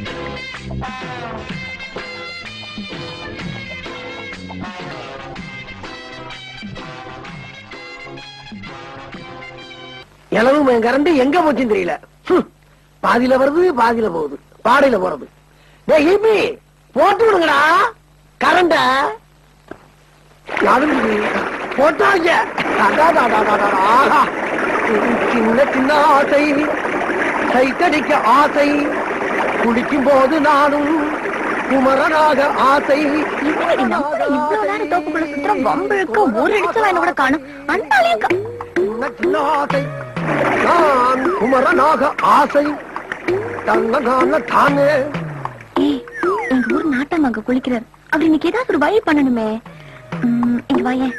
இளவு கரண்ட் எங்க போச்சுன்னு தெரியல. பாதியில வருது, பாதியில போகுது, பாடையில போறது. போட்டு விடுங்கடா கரண்ட. போட்டாங்க. சின்ன சின்ன ஆசை, சைத்தடிக்க ஆசை, குளிக்கும் போது நானும் குமரனாக ஆசை. தோப்புக்குள்ள சுத்தம் வம்பிழுக்க ஒரு அடிச்சவன் கூட காணும். சின்ன ஆசை, நான் குமரனாக ஆசை. தானே எங்க ஊர் நாட்டம் அங்க குளிக்கிறார். அப்படி இன்னைக்கு ஏதாவது ஒரு வழி பண்ணணுமே. இங்க வாயேன்.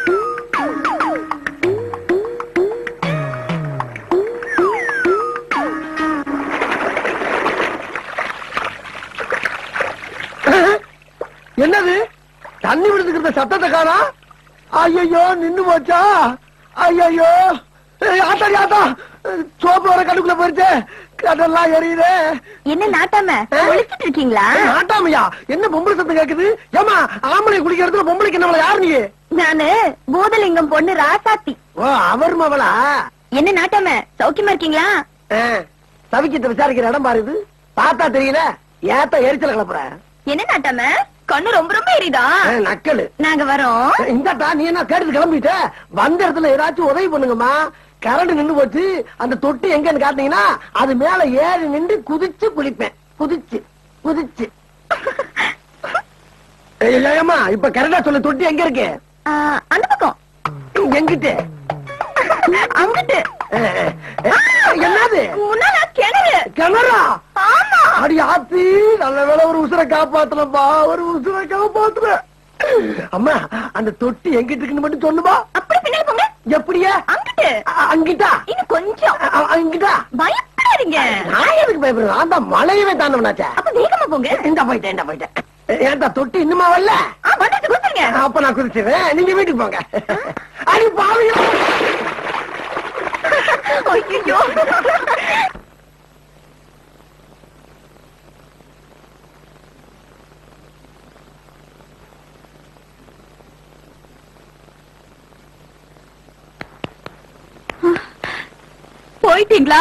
என்னது தண்ணி விடுதுக்கிற சத்தத்தை காணா? ஐயோ நின்னு போச்சா? ஐயோ ஆத்தாடி ஆத்தா, சோப்பு வர கடுக்குள்ள போயிருச்சு, கடெல்லாம் எரியுது. என்ன நாட்டாம குளிச்சிட்டு இருக்கீங்களா? நாட்டாமையா? என்ன பொம்பளை சத்தம் கேக்குது? ஏமா ஆம்பளை குளிக்கிறதுல பொம்பளைக்கு என்ன? யாரு நீ? நானு பூதலிங்கம் பொண்ணு ராசாத்தி. ஓ, அவர் மவளா? என்ன நாட்டாம சௌக்கியமா இருக்கீங்களா? சவிக்கத்தை விசாரிக்கிற இடம் பாருது, பார்த்தா தெரியல. ஏத்த எரிச்சல கிளப்புற. என்ன நாட்டாம கண்ணு ரொம்ப ரொம்ப எரியுதா? நக்கலு. நாங்க வரோம். இந்தட்டா நீ என்ன கேட்டு கிளம்பிட்ட? வந்த இடத்துல ஏதாச்சும் உதவி பண்ணுங்கம்மா. கரண்ட் நின்னு போச்சு. அந்த தொட்டி எங்கன்னு காட்டீங்கன்னா அது மேல ஏறி நின்று குதிச்சு குளிப்பேன். குதிச்சு குதிச்சு. ஏமா இப்ப கரெக்டா சொல்லு, தொட்டி எங்க இருக்கு? அந்த பக்கம். எங்கிட்ட? அங்கிட்டு. என்னது? கிணறு. கிணறா? அடி ஆத்தி, நல்ல வேலை ஒரு உசுரை காப்பாத்துறப்பா, ஒரு உசுரை காப்பாத்துற. அம்மா அந்த தொட்டி எங்கிட்டு இருக்குன்னு மட்டும் சொல்லுமா. அப்படி பின்னாடி போங்க. எப்படியா? அங்கிட்டு. அங்கிட்டா? இன்னும் கொஞ்சம். அங்கிட்டா? பயப்படாதீங்க. நான் எதுக்கு பயப்படுறேன்? அந்த மலையவே தாண்டவனாச்சா. அப்ப வேகமா போங்க. இந்த போயிட்டேன். ஏன்டா தொட்டி இன்னுமா வரல? குதிச்சுங்க. அப்ப நான் குதிச்சுறேன், நீங்க வீட்டுக்கு போங்க. அடி பாவியா. ஐயோ போயிட்டீங்களா?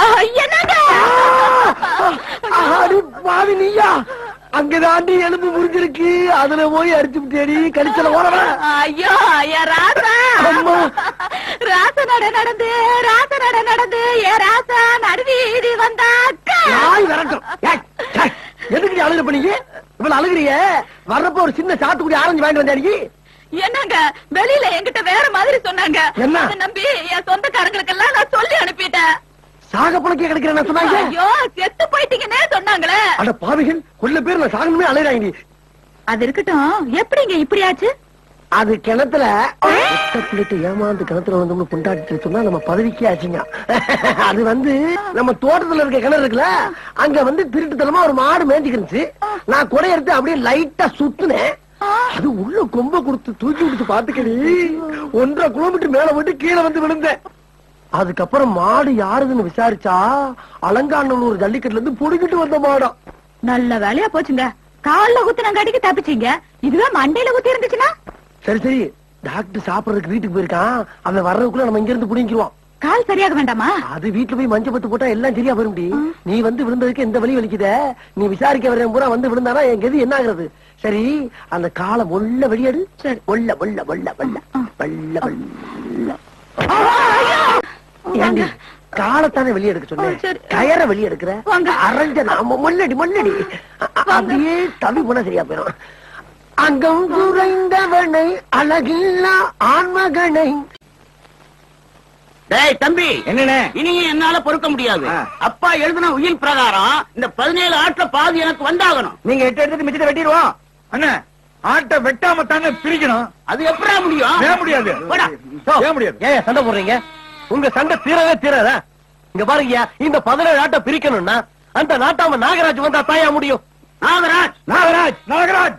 பாவி நீயா? அங்கதாண்டி எலும்பு முறிஞ்சிருக்கு, அதுல போய் அடிச்சு தேடி கழிச்சல ஓரவ. ஐயோ ஐயா ராசா, ராசா நடந்து ஏ ராசா நடுவீதி வந்தாக்கா. வரட்டும். எதுக்கு அழுகிற பண்ணீங்க? இவ்வளவு அழுகிறிய? வர்றப்ப ஒரு சின்ன சாத்துக்குடி ஆரஞ்சு வாங்கிட்டு வந்தாடி. என்னங்க வெளியில என்கிட்ட வேற மாதிரி சொன்னாங்க. என்ன நம்பி என் சொந்தக்காரங்களுக்கு எல்லாம் நான் சொல்லி அனுப்பிட்டேன். சாக பழக்கே கிடைக்கிறேன் சொன்னாங்க. ஐயோ செத்து போயிட்டீங்கன்னே சொன்னாங்களே. அட பாவிகள், கொல்ல பேர் நான் சாகணுமே அலையறாங்க. அது இருக்கட்டும், எப்படிங்க இப்படி ஆச்சு? அது கிணத்துல ஏமாந்து கிணத்துல வந்து புண்டாட்டி சொன்னா நம்ம பதவிக்கே ஆச்சுங்க. அது வந்து நம்ம தோட்டத்துல இருக்க கிணறு இருக்குல்ல, அங்க வந்து திருட்டுத்தனமா ஒரு மாடு மேய்ஞ்சிக்கிருந்துச்சு. நான் கொடை எடுத்து அப்படியே லைட்டா சுத்துனேன். அது உள்ள கொம்ப கொடுத்து தூக்கி விட்டு பாத்துக்கடி 1.5 கிலோமீட்டர் மேல விட்டு கீழே வந்து விழுந்தேன். அதுக்கப்புறம் மாடு யாருதுன்னு விசாரிச்சா அலங்காநல்லூர் ஜல்லிக்கட்டுல இருந்து புடிக்கிட்டு வந்த மாடம். நல்ல வேலையா போச்சுங்க. கால்ல குத்துன கடிக்கு தப்பிச்சீங்க. இதுவே மண்டையில குத்தி இருந்துச்சுன்னா? சரி டாக்டர் சாப்பிடறதுக்கு வீட்டுக்கு போயிருக்கான். அவன் வர்றதுக்குள்ள நம்ம இங்க இருந்து புடிங்கிடுவோம். கால் சரியாக வேண்டாமா? அது வீட்டுல போய் மஞ்சள் பத்து போட்டா எல்லாம் சரியா வரும்டி. நீ வந்து விழுந்ததுக்கு எந்த வலி வலிக்குத? நீ விசாரிக்க வர்றேன் பூரா வந்து விழுந்தானா என் கதி என்ன ஆகுறது? சரி அந்த காலை ஒல்ல வெளியேடு. சரி ஒல்ல ஒல்ல ஒல்ல ஒல்ல வெள்ள வெள்ள. காலத்தானே வெளியே எடுக்க சொன்னேன், கயற வெளியே எடுக்கிற. அரைஞ்ச நாம மல்லடி மல்லடி அப்படியே தவி போனா சரியா போயிடும். அங்கம் குறைந்தவனை அழகில்லா ஆன்மகனை. டேய் தம்பி, என்ன இனியும் என்னால பொறுக்க முடியாது. அப்பா எழுதின உயில் பிரகாரம் இந்த 17 ஆட்டுல பாதி எனக்கு வந்தாகணும். நீங்க 8 எடுத்துட்டு மிச்சத்தை வெட்டிடுவோம். அண்ணா ஆட்டை வெட்டாம தானே பிரிக்கணும். அது எப்படா முடியும்? முடியாது. ஏன் சண்டை போடுறீங்க? உங்க சண்டை தீரவே தீராதா? இங்க பாருங்க, இந்த 17 ஆட்டை பிரிக்கணும்னா அந்த நாட்டாம நாகராஜ் வந்தா தாயா முடியும். நாகராஜ் நாகராஜ் நாகராஜ்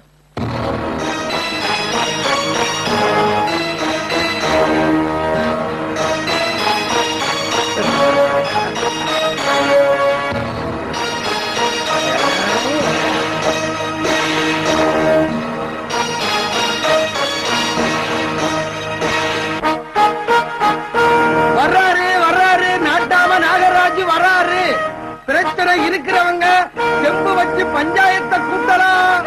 பிரச்சனை இருக்கிறவங்க செம்பு வச்சு பஞ்சாயத்தை கூட்டலாம்.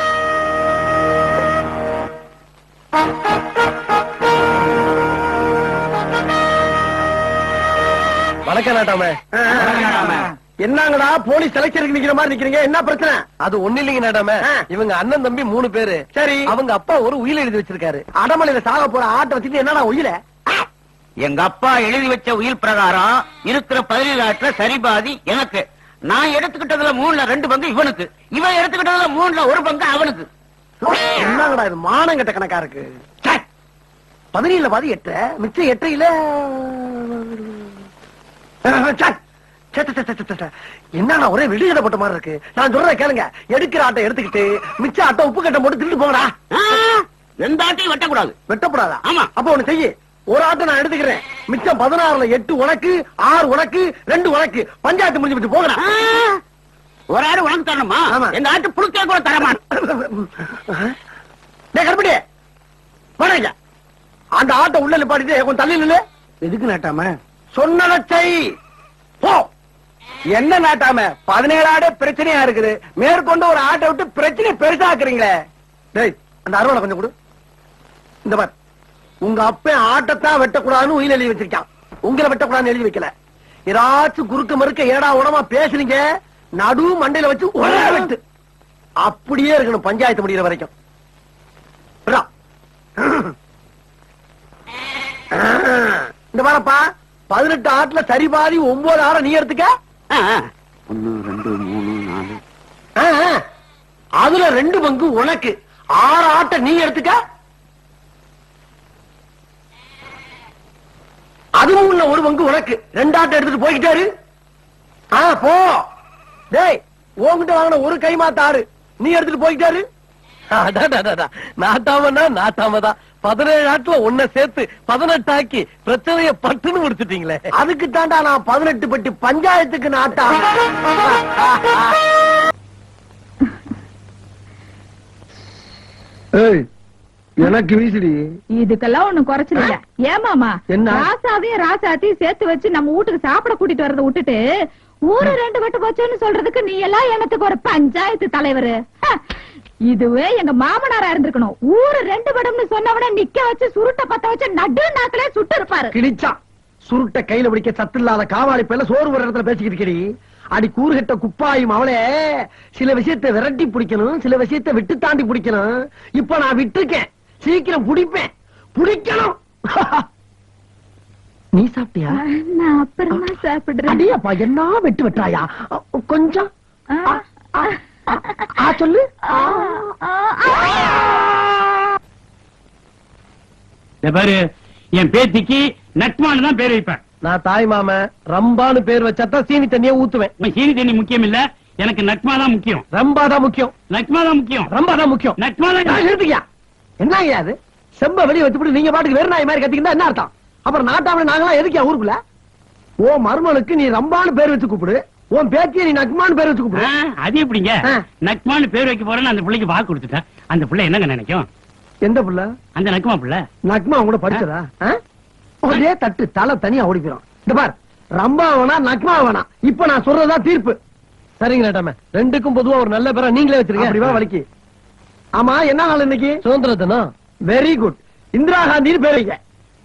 வணக்கம் நாட்டாம. என்னங்கடா போலீஸ் செலக்ஷனுக்கு நிக்கிற மாதிரி நிக்கிறீங்க, என்ன பிரச்சனை? அது ஒண்ணு இல்லைங்க நாட்டாம, இவங்க அண்ணன் தம்பி 3 பேரு. சரி, அவங்க அப்பா ஒரு உயிர் எழுதி வச்சிருக்காரு. அடமலையில சாக போற ஆட்டை வச்சுட்டு என்னடா உயிர? எங்க அப்பா எழுதி வச்ச உயில் பிரகாரம் இருக்கிற 17 ஆட்டுல சரிபாதி எனக்கு. நான் எடுத்துக்கிட்டதுல 3ல 2 பங்கு இவனுக்கு, இவன் எடுத்துக்கிட்டதுல 3ல 1 பங்கு அவனுக்கு. என்னங்கடா இது மானம் கட்ட கணக்கா இருக்கு. 17ல பாதி 8, மிச்சம் 8ல என்னடா ஒரே விடுகதை போட்ட மாதிரி இருக்கு. நான் சொல்றத கேளுங்க, எடுக்கிற ஆட்டை எடுத்துக்கிட்டு மிச்ச ஆட்டை உப்பு கட்டம் போட்டு திருட்டு போங்கடா. எந்த ஆட்டையும் வெட்டக்கூடாது. வெட்டப்படாதா? ஆமா. அப்ப ஒண்ணு செய்ய, ஒரு ஆட்டை நான் எடுத்துக்கிறேன், மிச்சம் 16ல 8 உனக்கு, 6 உனக்கு, 2 உனக்கு, பஞ்சாயத்து முடிஞ்சு விட்டு போங்கடா. ஒரு ஆடு உனக்கு தரணுமா? ஆமா. இந்த ஆட்டு புழுக்கே கூட தரமான். கருப்படி வணங்க, அந்த ஆட்டை உள்ள நிப்பாட்டிட்டு கொஞ்சம் தள்ளி நில்லு. எதுக்கு நாட்டாம? சொன்னதை செய். போ. என்ன நாட்டாம 17 ஆடு பிரச்சனையா இருக்குது, மேற்கொண்டு ஒரு ஆட்டை விட்டு பிரச்சனை பெருசாக்குறீங்களே. டேய், அந்த அறுவடை கொஞ்சம் கொடு. இந்த பார், உங்க அப்ப ஆட்டத்தான் வெட்டக்கூடாதுன்னு உயிர் எழுதி வச்சிருக்கான், உங்களை வெட்டக்கூடாதுன்னு எழுதி வைக்கல. ஏதாச்சும் குறுக்க மறுக்க ஏடா உடமா பேசுறீங்க, நடு மண்டையில வச்சு ஒரே வெட்டு. அப்படியே இருக்கணும் பஞ்சாயத்து முடிகிற வரைக்கும். இந்த பாரப்பா, 18 ஆட்டுல சரி பாதி 9 ஆட நீ எடுத்துக்க. 1 2 3 4. அதுல 2 பங்கு உனக்கு, 6 ஆட்டை நீ எடுத்துக்க. அதுவும் உள்ள 1 பங்கு உனக்கு, 2 ஆட்டை எடுத்துட்டு போய்கிட்டாரு. போ. டேய், உன்கிட்ட வாங்கின ஒரு கை மாத்த ஆடு நீ எடுத்துட்டு போய்கிட்டாரு. நாட்டாமன்னா நாட்டாமதான். 17 ஆட்டுல ஒன்ன சேர்த்து 18 ஆக்கி பிரச்சனைய பட்டுன்னு முடிச்சுட்டீங்களே. அதுக்கு தாண்டா நான் 18 பட்டி பஞ்சாயத்துக்கு நாட்டா. எனக்கு வீசுடி. இதுக்கெல்லாம் ஒண்ணும் குறைச்சல இல்ல. ஏமாமா, என்ன? ராசாவையும் ராசாத்தையும் சேர்த்து வச்சு நம்ம வீட்டுக்கு சாப்பிட கூட்டிட்டு வரத விட்டுட்டு ஊரு 2 கட்டு போச்சுன்னு சொல்றதுக்கு நீ எல்லாம் என்னத்துக்கு ஒரு பஞ்சாயத்து தலைவரு? இதுவே எங்க மாமனாரா இருந்திருக்கணும். ஊரு 2 படம்னு சொன்னவன நிக்க வச்சு சுருட்ட பத்த வச்சு நடு நாக்கிலே சுட்டு இருப்பாரு. கிழிச்சா சுருட்ட கையில பிடிக்க சத்து இல்லாத காவாளி பேர்ல சோறு ஒரு இடத்துல பேசிக்கிட்டு இருக்கடி. அடி கூறுகட்ட குப்பாயும் அவளே, சில விஷயத்தை விரட்டி பிடிக்கணும், சில விஷயத்தை விட்டு தாண்டி பிடிக்கணும். இப்ப நான் விட்டுருக்கேன், சீக்கிரம் பிடிப்பேன், பிடிக்கணும். நீ சாப்பிட்டியா? நான் அப்புறமா சாப்பிடுறேன். அடியப்பா, என்ன வெட்டு வெட்டாயா? கொஞ்சம் சொல்லு. பாரு, என் பேத்திக்கு நட்மான்னு தான் பேர் வைப்பேன். நான் தாய் மாம ரம்பான்னு பேர் வச்சாதான் சீனி தண்ணியை ஊத்துவேன். சீனி தண்ணி முக்கியம் இல்ல, எனக்கு நட்மா தான் முக்கியம். ரம்பா தான் முக்கியம். நட்மா தான் முக்கியம். ரம்பா தான் முக்கியம். நட்மா தான். எடுத்துக்கியா? என்ன அது? செம்ப வெளியே வச்சுட்டு நீங்க பாட்டுக்கு வேற நாய் மாதிரி கத்திக்கிட்டா என்ன அர்த்தம்? அப்புறம் நாட்டாம நாங்களாம் எதுக்கியா ஊருக்குள்ள? ஓ மருமனுக்கு நீ ரம்பான்னு பேர் வச்சு கூப்பிடு, உன் பேத்திய நீ நக்மான்னு பேர் வச்சு கூப்பிடு. அது எப்படிங்க? நக்மான்னு பேர் வைக்க போறேன்னு அந்த பிள்ளைக்கு வாக்கு கொடுத்துட்டேன். அந்த பிள்ளை என்னங்க நினைக்கும்? எந்த பிள்ளை? அந்த நக்மா பிள்ளை. நக்மா கூட படிச்சதா? ஒரே தட்டு தலை தனியா ஓடி போயிடும். இந்த பார், ரம்பா வேணா நக்மா வேணா, இப்ப நான் சொல்றதா தீர்ப்பு. சரிங்க நாட்டாம, 2க்கும் பொதுவா ஒரு நல்ல பேரா நீங்களே வச்சிருக்கீங்க. அப்படிவா வலிக்கு. ஆமா, என்ன நாள் இன்னைக்கு? சுதந்திர தினம். Very good. இந்திரா காந்தி பேர் வைக்க.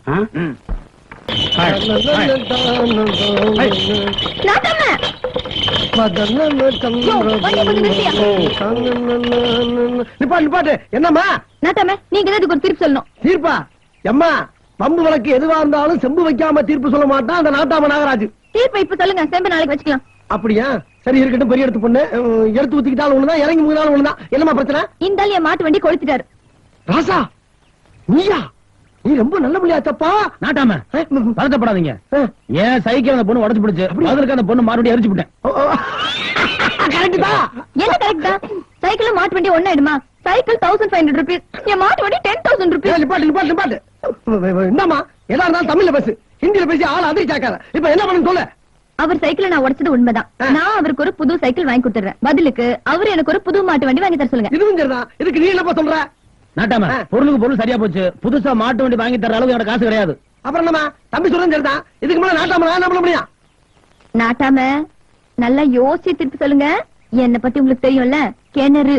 நிப்பாட்டு. என்னம்மா நாட்டாம, நீங்க இதுக்கு ஒரு தீர்ப்பு சொல்லணும். தீர்ப்பா? எம்மா, பம்பு வழக்கு எதுவா இருந்தாலும் செம்பு வைக்காம தீர்ப்பு சொல்ல மாட்டான் அந்த நாட்டாம நாகராஜ். தீர்ப்பு இப்ப சொல்லுங்க, செம்பு நாளைக்கு வச்சுக்கலாம். அப்படியா? சரி, இருக்கட்டும். பெரிய எடுத்து பொண்ணு, எடுத்து ஊத்திக்கிட்டாலும் ஒண்ணுதான், இறங்கி முங்கினாலும் ஒண்ணுதான். என்னமா பிரச்சனை? இந்த ஆள் என் மாட்டு வண்டி கொளுத்திட்டாரு. ராசா, நீயா? நீ ரொம்ப நல்ல பிள்ளையாச்சப்பா. நாட்டாம பதட்டப்படாதீங்க. ஏன் சைக்கிள் அந்த பொண்ணு உடச்சு பிடிச்சு, அதுக்கு அந்த பொண்ணு மறுபடியும் எரிச்சு விட்டேன். கரெக்ட் தான். என்ன கரெக்ட் தான்? சைக்கிள் மாட்டு வண்டி ஒண்ணாயிடுமா? சைக்கிள் 1500 rupees, என் மாட்டு வண்டி 10,000 rupees. நிப்பாட்டு. என்னமா எதா இருந்தாலும் தமிழ்ல பேசு, ஹிந்தியில பேசி ஆள் அதிர்ச்சாக்காத. இப்ப என்ன பண்ணு சொல்ல? அவர் சைக்கிள் நான் உடைச்சது உண்மைதான். நான் அவருக்கு ஒரு புது சைக்கிள் வாங்கி கொடுத்துறேன். பதிலுக்கு அவரு எனக்கு ஒரு புது மாட்டு வண்டி வாங்கி தர சொல்லுங்க. இதுவும் சரிதான். இதுக்கு நீ என்னப்பா சொல்ற? நாட்டாம, பொருளுக்கு பொருள் சரியா போச்சு. புதுசா மாட்டு வண்டி வாங்கி தர அளவுக்கு எனக்கு காசு கிடையாது. அப்புறம் என்னமா தம்பி சொல்றது சரிதான். இதுக்கு மேல நாட்டாம நான் என்ன பண்ண முடியும்? நாட்டாம, நல்லா யோசிச்சு திருப்பி சொல்லுங்க. என்ன பத்தி உங்களுக்கு தெரியும்ல, கிணறு.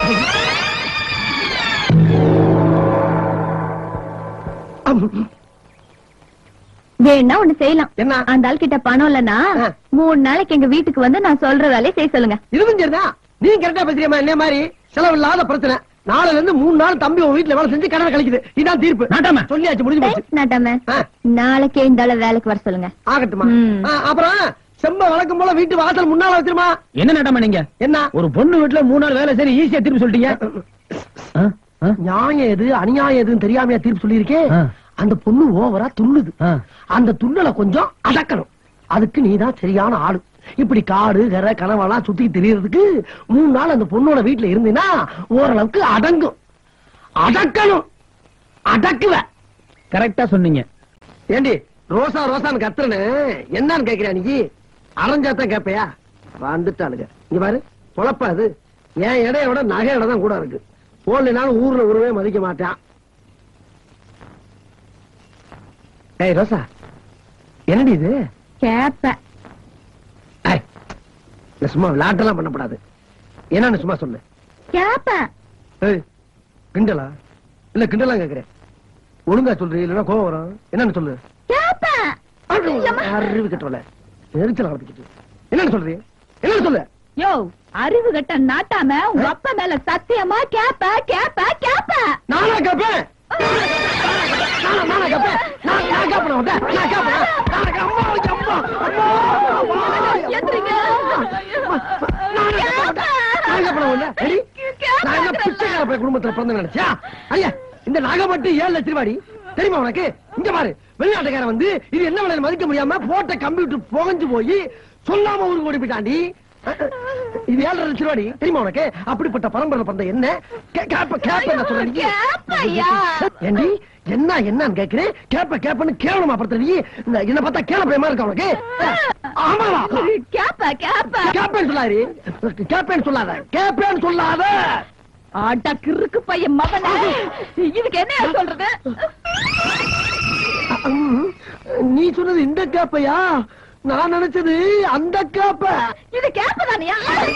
வேணா ஒண்ணு செய்யலாம். என்ன? அந்த ஆள் கிட்ட பணம் இல்லன்னா 3 நாளைக்கு எங்க வீட்டுக்கு வந்து நான் சொல்ற வேலையை செய்ய சொல்லுங்க. இதுவும் சரிதான். நீ கரெக்டா பேசுறியம்மா. என்ன மாதிரி செலவில்லாத பிரச்சனை. நாளைல இருந்து 3 நாள் தம்பி உன் வீட்டுல வேலை செஞ்சு கடனை கழிக்குது. இதான் தீர்ப்பு. நாட்டாம சொல்லியாச்சு, முடிஞ்சு போச்சு. நாட்டாம நாளைக்கே இந்த ஆள வேலைக்கு வர சொல்லுங்க. ஆகட்டுமா. அப்புறம் செம்ப வழக்கம் போல வீட்டு வாசல் முன்னால வச்சிருமா. என்ன நாட்டாம நீங்க? என்ன ஒரு பொண்ணு வீட்டுல 3 நாள் வேலை சரி ஈஸியா திருப்பி சொல்லிட்டீங்க. நியாயம் எது அநியாயம் எதுன்னு தெரியாமையா தீர்ப்பு சொல்லியிருக்கேன். அந்த பொண்ணு ஓவரா துள்ளுது. அந்த துள்ளலை கொஞ்சம் அடக்கணும். அதுக்கு நீதான் சரியான ஆளு. இப்படி காடு கரை கனவெல்லாம் சுத்தி தெரியறதுக்கு 3 நாள் அந்த பொண்ணோட வீட்டுல இருந்தீன்னா ஓரளவுக்கு அடங்கும். அடக்கணும். அடக்குவ. கரெக்டா சொன்னீங்க. ஏண்டி ரோசா ரோசான்னு கத்துறனு என்னன்னு கேக்குறியா? நீ அரைஞ்சாத்தான் கேப்பையா? வந்துட்டாளுங்க. இங்க பாரு, பொழப்பா அது. என் இடைய விட நகை இடம் தான் கூட இருக்கு. போடலினாலும் ஊர்ல ஒருவே மதிக்க மாட்டான். ஏய் ரோசா, என்னடி இது? கேப்ப. சும்மா விளையாட்டெல்லாம் பண்ணப்படாது. என்னன்னு சும்மா சொல்லு. கேப்ப. ஏய், கிண்டலா? இல்ல கிண்டலா கேக்குறேன். ஒழுங்கா சொல்றீ, இல்லன்னா கோவம் வரும். என்னன்னு சொல்லு. கேப்ப. அறிவு கட்டல நெரிச்சல் ஆரம்பிக்கிட்டு. என்னன்னு சொல்றீ? என்னன்னு சொல்லு. யோ, அறிவு கட்ட நாட்டாம உங்க அப்பா மேல சத்தியமா கேப்ப கேப்ப கேப்ப. நானா கேப்பேன்? நானா கேப்பேன்? நான் கேப்பேன். நான் கேப்பேன். எந்திரிங்க. குடும்பத்துல பிறந்த நினைச்சா? ஐயா, இந்த நகை மட்டும் 7 லட்சம் ரூபாய் தெரியுமா உனக்கு? இங்க பாரு, வெளிநாட்டுக்காரன் வந்து இது என்ன விலை மதிக்க முடியாம போட்ட கம்ப்யூட்டர் புகஞ்சு போய் சொல்லாம ஊருக்கு ஓடி போயிட்டாண்டி. இது 7 லட்சம் ரூபாய் தெரியுமா உனக்கு? அப்படிப்பட்ட பரம்பரை பிறந்த என்ன ஏண்டி என்ன என்னன்னு கேக்குறேன். கேப்பன்னு கேவலமா படுத்த நீ. என்ன பார்த்தா கேளப்பயமா இருக்க உனக்கு? ஆமாவா? கேப்ப கேப்ப. கேப்பேன்னு சொல்லாரு. கேப்பேன்னு சொல்லாத. கேப்பேன்னு சொல்லாத. அடக்கு இருக்கு பையன் மகனே. இதுக்கு என்ன சொல்றது? நீ சொன்னது இந்த கேப்பையா? நான் நினைச்சது அந்த கேப்ப. இது கேப்பதானியா?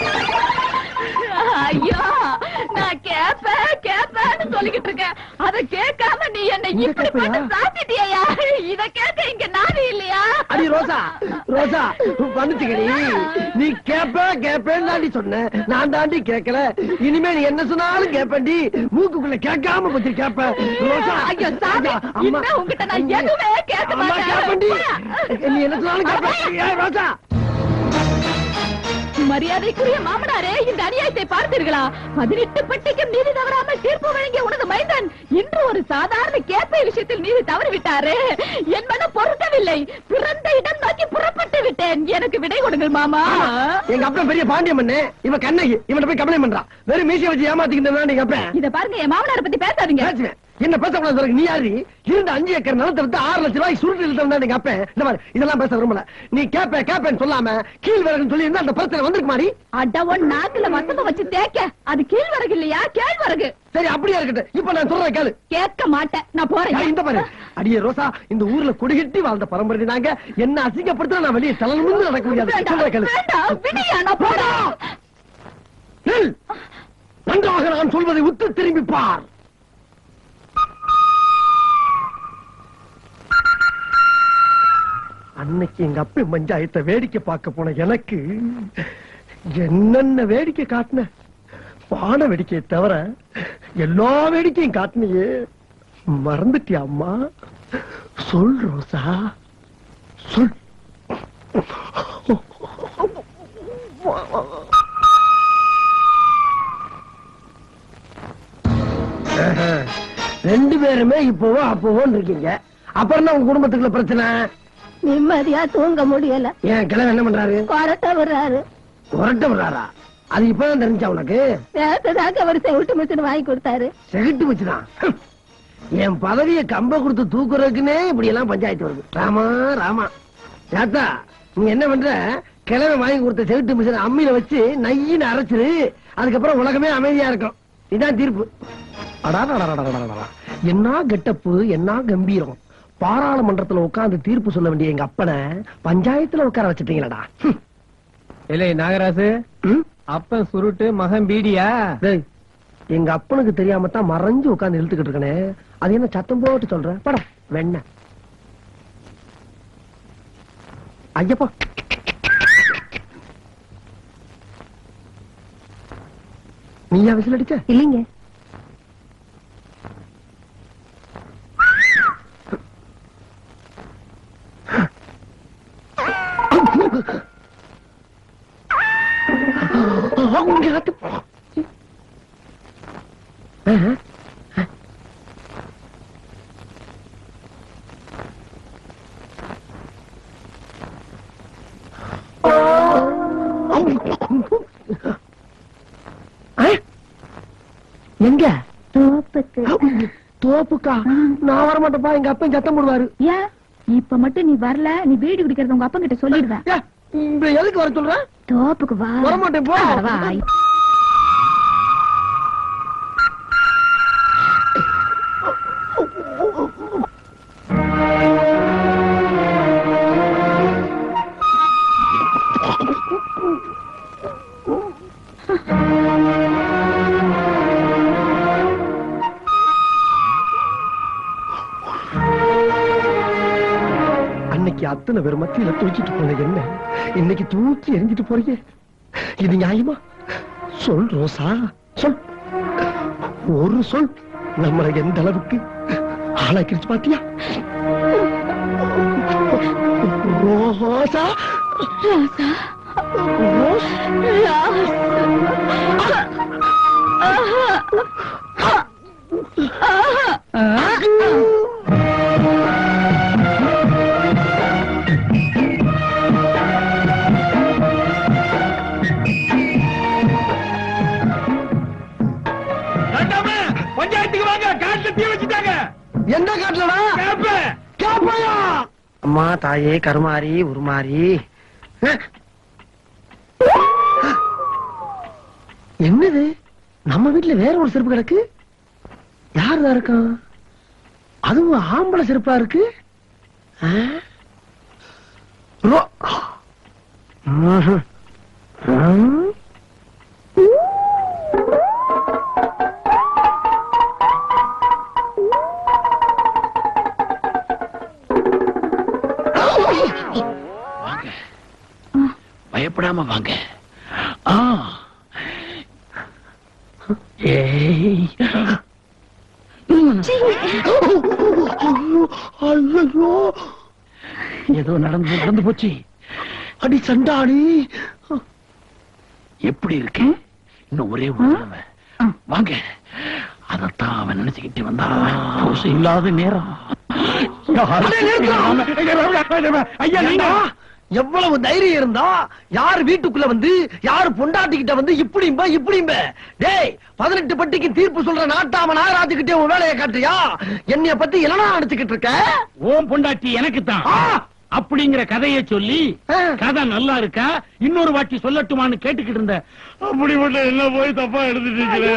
ஐயோ, நான் கேப்பேன்னு சொல்லிக்கிட்டு இருக்கேன். அத கேட்காம நீ என்ன இப்படி பண்ண சாத்திட்டியா? இத கேட்க இங்க நாடு இல்லையா? அடி ரோசா, ரோசா பண்ணிச்சுக்கடி. நீ கேப்பேன்னு தாண்டி சொன்ன. நான் தாண்டி கேட்கல. இனிமே நீ என்ன சொன்னாலும் கேப்பண்டி. மூக்குக்குள்ள கேட்காம பத்தி கேப்ப. ரோசா, ஐயோ சாமி, இனிமே உங்ககிட்ட நான் எதுவுமே கேட்க மாட்டேன். கேப்பண்டி. நீ என்ன சொன்னாலும் கேப்ப. ரோசா, மரியாதைக்குரிய மாமனாரே, இந்த அநியாயத்தை பார்த்தீர்களா? 18 பட்டிக்கும் நீதி தவறாமல் தீர்ப்பு வழங்கிய உனது மைந்தன் இன்று ஒரு சாதாரண கேப்பை விஷயத்தில் நீதி தவறிவிட்டாரே. என் மனம் பொறுக்கவில்லை. பிறந்த இடம் நோக்கி புறப்பட்டு விட்டேன். எனக்கு விடை கொடுங்கள் மாமா. எங்க அப்பா பெரிய பாண்டியம் பண்ணு. இவ கண்ணகி. இவன் போய் கம்ப்ளைண்ட் பண்றா. வெறும் மீசிய வச்சு ஏமாத்திக்கிட்டு நீங்க அப்ப. இத பாருங்க, என் மாமனாரை பத்தி பேசாதீங்க. என்ன பேசக்கூடாது? நீ யாரு? இருந்த 5 ஏக்கர் நிலத்தை விட்டு 6 லட்சம் ரூபாய் சுருட்டு இழுத்தா நீங்க அப்ப. இந்த மாதிரி இதெல்லாம் பேச விரும்பல. நீ கேப்பேன்னு சொல்லாம கீழ் விறகுன்னு சொல்லி இருந்தா அந்த பிரச்சனை வந்திருக்கு மாதிரி. அடவன் நாக்குல வசப்ப வச்சு தேக்க. அது கீழ் வரகு இல்லையா, கேழ்வரகு. சரி, அப்படியா இருக்கட்டும். இப்ப நான் சொல்றேன் கேளு. கேட்க மாட்டேன், நான் போறேன். இந்த பாரு, அடியே ரோசா, இந்த ஊர்ல குடிகட்டி வாழ்ந்த பரம்பரை நாங்க. என்ன அசிங்கப்படுத்த நான் வெளியே தலமுந்து நடக்க முடியாது. சொல்றேன் கேளு. விடியா, நான் போறேன். நன்றாக நான் சொல்வதை உத்து திரும்பி பார். அன்னைக்கு எங்க அப்பா பஞ்சாயத்தை வேடிக்கை பார்க்க போன எனக்கு என்னென்ன வேடிக்கை காட்டின? பானை வேடிக்கையை தவிர எல்லா வேடிக்கையும் காட்டினியே. மறந்துட்டியா அம்மா? சொல் ரோசா, சொல். ரெண்டு பேருமே இப்பவோ அப்பவோன்னு இருக்கீங்க. அப்புறம் தான் உங்க குடும்பத்துக்குள்ள பிரச்சனை. நிம்மதியா தூங்க முடியல. ஏன் கிழமை என்ன பண்றாரு? கொரட்ட வர்றாரு. கொரட்ட வர்றாரா? அது இப்பதான் தெரிஞ்சா உனக்கு? நேத்துதாக்க அவர் செவிட்டு மிஷின் வாங்கி கொடுத்தாரு. செகிட்டு வச்சுதான். என் பதவியை கம்ப கொடுத்து தூக்குறதுக்குன்னே இப்படி எல்லாம் பஞ்சாயத்து வருது. ராமா ராமா. சேத்தா, நீ என்ன பண்ற? கிழமை வாங்கி கொடுத்த செவிட்டு மிஷின் அம்மியில வச்சு நையின்னு அரைச்சிரு. அதுக்கப்புறம் உலகமே அமைதியா இருக்கும். இதான் தீர்ப்பு. என்ன கெட்டப்பு, என்ன கம்பீரம். பாராளுமன்றத்துல உட்கார்ந்து தீர்ப்பு சொல்ல வேண்டிய எங்க அப்பனை பஞ்சாயத்துல உட்கார வச்சுட்டீங்களடா. இல்லை நாகராசு, அப்பன் சுருட்டு மகன் பீடியா? எங்க அப்பனுக்கு தெரியாம தான் மறைஞ்சு உட்கார்ந்து இழுத்துக்கிட்டு இருக்கனே. அது என்ன சத்தம் போட்டு சொல்ற? படம் வெண்ண ஐயப்பா. நீயா விசில் அடிச்ச? இல்லைங்க. எங்க? தோப்புக்கு. தோப்புக்கா? நான் வரமாட்டேப்பா, எங்க அப்பன் சத்தம் போடுவாரு. ஏன் இப்ப மட்டும் நீ வரல? நீ பீடி குடிக்கிறது உங்க அப்பா கிட்ட சொல்லிடுவேன். எதுக்கு வர சொல்ற? தோப்புக்கு வா. வரமாட்டேன் போ. வா. அன்னைக்கு அத்தனை பேர் மத்தியில தூக்கிட்டு போன என்ன இன்னைக்கு தூக்கி எரிஞ்சிட்டு போறீங்க? இது நியாயமா? சொல் ரோசா, சொல். ஒரு சொல். நம்மள எந்த அளவுக்கு ஆளாக்கிருச்சு பாத்தியா? ரோசா, பஞ்சாயத்துக்கு வாங்க, காட்டுல தீ வச்சுட்டாங்க. எந்த காட்டுலடா? கேப்பையா? அம்மா தாயே கருமாரி உருமாரி. என்னது நம்ம வீட்டுல வேற ஒரு செருப்பு கிடக்கு? யாருதான் இருக்கான்? அதுவும் ஆம்பளை செருப்பா இருக்கு. பயப்படாம வாங்க. ஏதோ நடந்து போச்சு. அடி சண்டாடி, எப்படி இருக்கு? இன்னும் ஒரே ஒரு தடவை வாங்க. அதத்தான் அவன் நினைச்சுக்கிட்டு வந்தான். இல்லாத நேரம். எவ்வளவு தைரியம் இருந்தா யார் வீட்டுக்குள்ள வந்து யாரு பொண்டாட்டிக்கிட்ட வந்து இப்படிம்ப டேய், 18 பட்டிக்கு தீர்ப்பு சொல்ற நாட்டாம நாகராஜு கிட்டே உன் வேலையை காட்டுறியா? என்னைய பத்தி என்னடா நினைச்சுக்கிட்டு இருக்க? ஓம் பொண்டாட்டி எனக்கு தான் அப்படிங்கிற கதையை சொல்லி கதை நல்லா இருக்கா இன்னொரு வாட்டி சொல்லட்டுமான்னு கேட்டுக்கிட்டு இருந்த. அப்படி மட்டும் என்ன போய் தப்பா எடுத்துட்டீங்களே.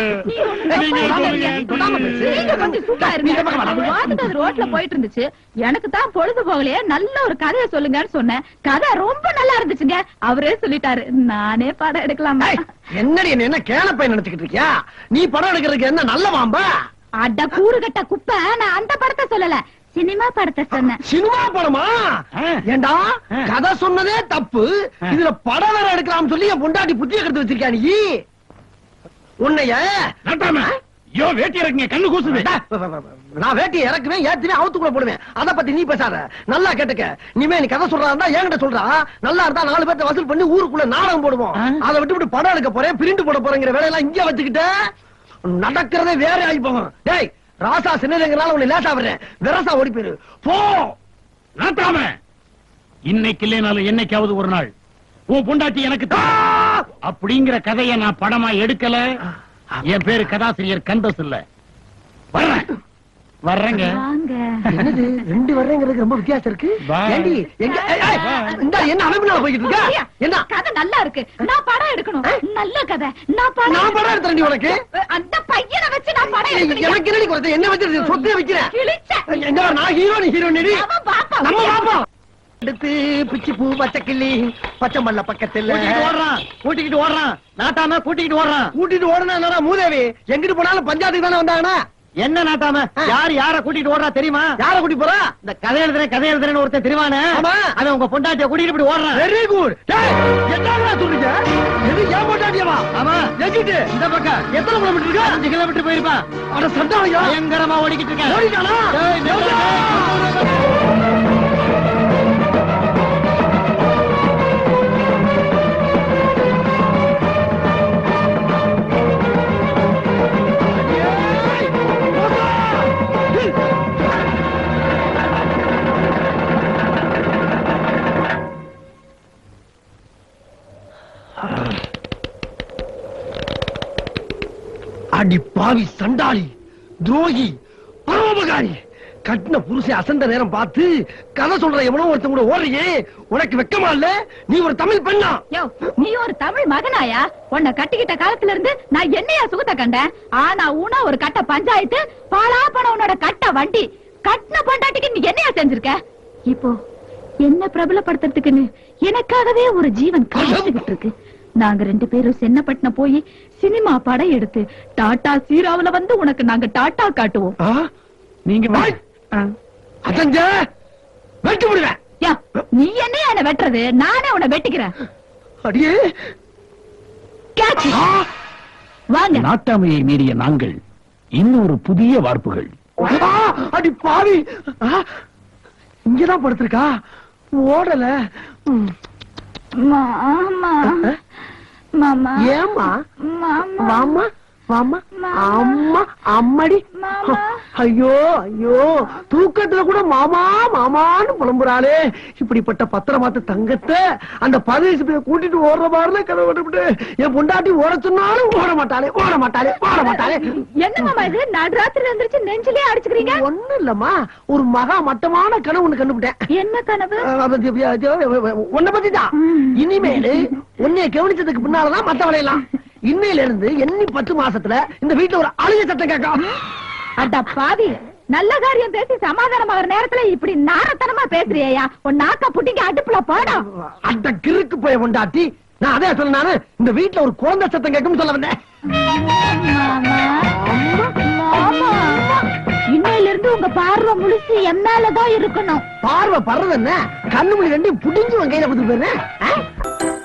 ரோட்ல போயிட்டு இருந்துச்சு. எனக்கு தான் பொழுது போகலையே, நல்ல ஒரு கதையை சொல்லுங்கன்னு சொன்னேன். கதை ரொம்ப நல்லா இருந்துச்சுங்க. அவரே சொல்லிட்டாரு, நானே படம் எடுக்கலாமா? என்னடி என்ன கேளப்பை நினைச்சுக்கிட்டு இருக்கியா? நீ படம் எடுக்கிறதுக்கு என்ன நல்ல வாம்பா? அட கூறுகட்ட குப்பை, நான் அந்த படத்தை சொல்லல, சினிமா படத்தை சொன்னேன். சினிமா படமா? ஏண்டா கதை சொன்னதே தப்பு, இதுல படம் வேற எடுக்கலாம்னு சொல்லி என் பொண்டாட்டி புத்திய கெடுத்து வச்சிருக்கியா நீ? உன்னைய வேட்டி இறக்குங்க, கண்ணு கூசுது. நான் வேட்டியை இறக்குவேன், ஏத்துவேன், அவுத்துக்குள்ள போடுவேன். அத பத்தி நீ பேசாத. நல்லா கேட்டுக்க. நீமே நீ கதை சொல்றா இருந்தா என்கிட்ட சொல்றா. நல்லா இருந்தா 4 பேர்த்த வசூல் பண்ணி ஊருக்குள்ள நாடகம் போடுவோம். அதை விட்டு படம் எடுக்க போறேன், பிரிண்ட் போட போறேங்கிற வேலையெல்லாம் இங்க வச்சுக்கிட்ட நடக்கிறதே வேற ஆகி போகும். டேய் ராசா சின்னதுங்கனால உன்னை லேசா விடுறேன், விரசா ஓடி போயிரு போ. நாட்டாம இன்னைக்கு இல்லைனாலும் என்னைக்காவது ஒரு நாள் உன் பொண்டாட்டி எனக்கு தான் அப்படிங்கிற கதையை நான் படமா எடுக்கல. என் பேரு கதாசிரியர் கந்தஸ் இல்ல. வர்றேங்க. என்னது 2 வர்றேங்கிறதுக்கு ரொம்ப வித்தியாசம் இருக்கு. ஏண்டி எங்க என்ன அமைப்புனால போயிட்டு இருக்க? என்ன கதை நல்லா இருக்கு, நான் படம் எடுக்கணும். நல்ல கதை, நான் படம் எடுத்துறேன். உனக்கு அந்த பையனை வச்சு நான் படம் எடுக்கணும். எனக்கு என்னடி குறைச்ச? என்ன வச்சு சொத்தை வைக்கிறேன்? நான் ஹீரோ, நீ ஹீரோயினி. நம்ம பாப்பா எடுத்து பிச்சி பூ பச்சை கிள்ளி பச்சை மல்ல பக்கத்துல கூட்டிக்கிட்டு ஓடுறான் நாட்டாம கூட்டிக்கிட்டு ஓடுறான். கூட்டிட்டு ஓடுனா மூதேவி எங்கிட்டு போனாலும் பஞ்சாயத்துக்கு தானே வந்தாங்கன்னா என்ன நாட்டாம யாரு யார கூட்டிட்டு ஓடுறா தெரியுமா? யார கூட்டி போறா? இந்த கதை எழுதுறேன்னு ஒருத்தன் தெரியுமானே, அவன் உங்க பொண்டாட்டிய கூட்டிட்டு இப்படி ஓடுறான். Very good. என்ன சொல்றீங்க? எது ஏன் பொண்டாட்டியவா? ஆமா. எங்கிட்டு? இந்த பக்கம். எத்தனை கிலோமீட்டர் இருக்கு? 5 கிலோமீட்டர் போயிருப்பான். அட சண்டாளையா பயங்கரமா ஓடிக்கிட்டு இருக்க. ஓடிட்டானா? அடி பாவி சண்டாளி துரோகி பரமபகாரி கட்டின புருஷ அசந்த நேரம் பார்த்து கதை சொல்ற எவனோ ஒருத்தன் கூட ஓடுறியே, உனக்கு வெக்கமா இல்ல? நீ ஒரு தமிழ் பெண்ணா? நீ ஒரு தமிழ் மகனாயா? உன்னை கட்டிக்கிட்ட காலத்துல இருந்து நான் என்னையா சுகத்தை கண்டேன்? ஆனா ஊனா ஒரு கட்ட பஞ்சாயத்து, பாலா பணம் உன்னோட கட்ட வண்டி. கட்டின பொண்டாட்டிக்கு நீ என்னையா செஞ்சிருக்க? இப்போ என்ன பிரபலப்படுத்துறதுக்குன்னு எனக்காகவே ஒரு ஜீவன் காத்துக்கிட்டு இருக்கு. நாங்க 2 பேரும் சென்னப்பட்டினம் போய் சினிமா படம் எடுத்து டாடா சீராவுல வந்து உனக்கு நாங்க டாடா காட்டுவோம். நீங்க அசஞ்ச வெட்டி விடுவேன். நீ என்ன வெட்டுறது? நானே உன்னை வெட்டிக்கிறேன். அடியே வாங்க. நாட்டாமையை மீறிய நாங்கள் இன்னொரு புதிய வார்ப்புகள். அடி பாவி இங்கதான் படுத்திருக்கா, ஓடல. மாமா மாமா ஏமா மாமா மாமா மாமா அம்மா அம்மாடி. ஐயோ ஐயோ தூக்கத்துல கூட மாமா மாமான்னு புலம்புறாளே. இப்படிப்பட்ட பத்திரமாத்த தங்கத்தை அந்த 15 பேர் கூட்டிட்டு ஓடுற மாதிரி கதை விட்டு என் பொண்டாட்டி ஓட சொன்னாலும் ஓட மாட்டாளே ஓட மாட்டாளே ஓட மாட்டாளே. என்ன மாமா இது நடுராத்திரி வந்துருச்சு நெஞ்சிலே அடிச்சுக்கிறீங்க? ஒண்ணு இல்லம்மா, ஒரு மகா மட்டமான கனவு ஒண்ணு கண்டுபிட்டேன். என்ன கனவு? உன்னை பத்திதான். இனிமேலு உன்னைய கவனிச்சதுக்கு பின்னாலதான் மத்த வளையலாம். இன்னையில இருந்து எண்ணி 10 மாசத்துல இந்த வீட்டுல ஒரு அழுகை சத்தம் கேட்கும். அட பாவி, நல்ல காரியம் பேசி சமாதானமாகற நேரத்துல இப்படி நாரத்தனமா பேசுறியா? உன் நாக்க புட்டிங்க அடுப்புல போடும். அட கிறுக்கு போய் பொண்டாட்டி, நான் அதே சொன்னானு இந்த வீட்டுல ஒரு குழந்தை சத்தம் கேட்கும் சொல்ல வந்தேன். இன்னையில இருந்து உங்க பார்வை முழுசு என் மேலதான் இருக்கணும். பார்வை படுறது என்ன? கண்ணு மணி 2 புடிஞ்சு உன் கையில கொடுத்து போயிருந்தேன்.